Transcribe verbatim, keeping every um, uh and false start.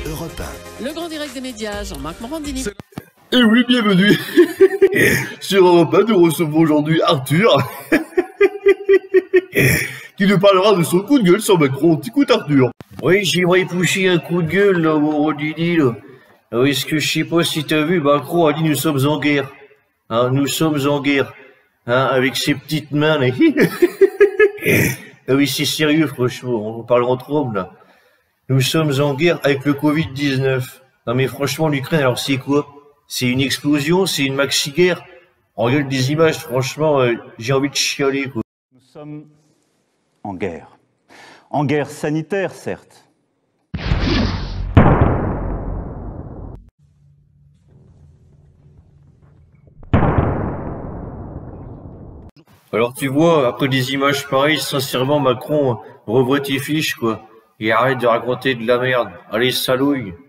Europe un. Le grand direct des médias, Jean-Marc Morandini. Et oui, bienvenue sur Europe un. Nous recevons aujourd'hui Arthur qui nous parlera de son coup de gueule sur Macron. Écoute Arthur. Oui, j'aimerais pousser un coup de gueule, là, mon Rodini, là. Alors, est-ce que je sais pas si t'as vu, Macron a dit nous sommes en guerre. Hein, nous sommes en guerre. Hein, avec ses petites mains, là. Ah oui, c'est sérieux, franchement, on parle entre hommes, là. Nous sommes en guerre avec le Covid dix-neuf. Non mais franchement, l'Ukraine, alors c'est quoi? C'est une explosion? C'est une maxi-guerre? On regarde des images, franchement, euh, j'ai envie de chialer, quoi. Nous sommes en guerre. En guerre sanitaire, certes. Alors tu vois, après des images pareilles, sincèrement, Macron, revois tes fiches, quoi. Et arrête de raconter de la merde. Allez, salouille.